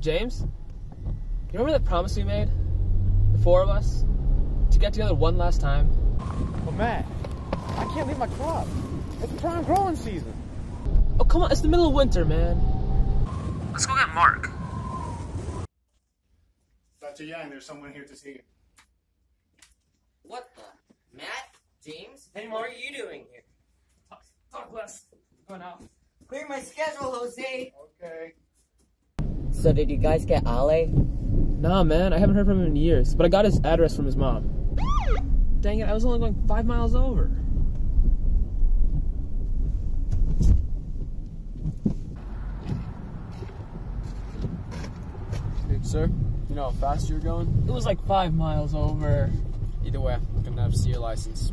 James, you remember that promise we made? The four of us? To get together one last time? Well, Matt, I can't leave my crop. It's prime growing season. Oh, come on, it's the middle of winter, man. Let's go get Mark. Dr. Yang, there's someone here to see you. What the? Matt? James? Hey, what are you doing here? Talk less. Go now. Clear my schedule, Jose. Okay. So did you guys get Ale? Nah, man, I haven't heard from him in years, but I got his address from his mom. Dang it, I was only going 5 miles over. Hey, sir, you know how fast you're going? It was like 5 miles over. Either way, I'm gonna have to see your license.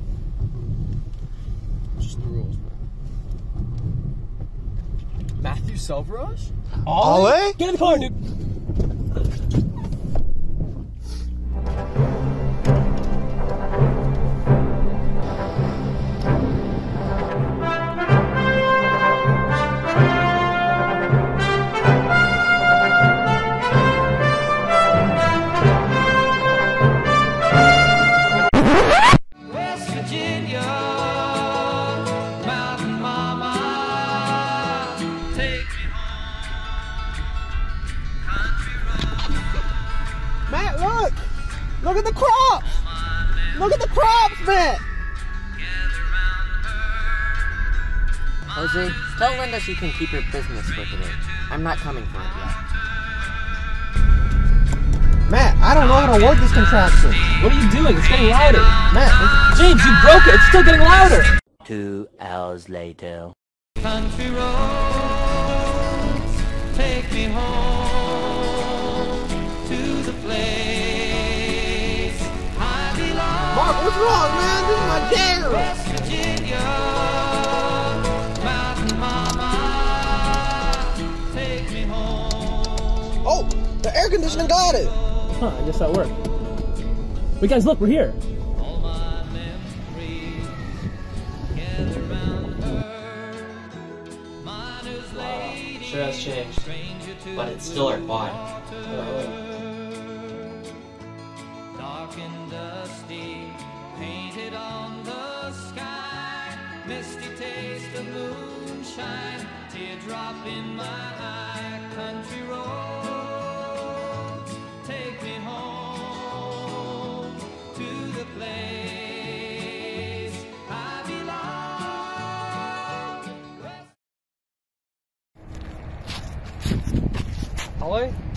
Just the rules, man. Matthew Selvaraj? Ale? Get in the car, dude. Matt, look! Look at the crops! Look at the crops, Matt! Jose, tell Linda she can keep her business for today. I'm not coming for it yet. Matt, I don't know how to work this contraption. What are you doing? It's getting louder. Matt, James, you broke it. It's still getting louder. 2 hours later. Country roads, take me home to the place I belong. Mark, what's wrong, man? This is my jam! West Virginia, Mountain Mama, take me home. Oh, the air conditioning got it! Huh, I guess that worked. Wait, guys, look, we're here. All my memories gather round her. Miner's lady, Sure has changed, stranger to but it's still our quad. dark and dusty, painted on the sky, misty taste of moonshine, teardrop in my eye, country roads, take me home to the place I belong. Ale?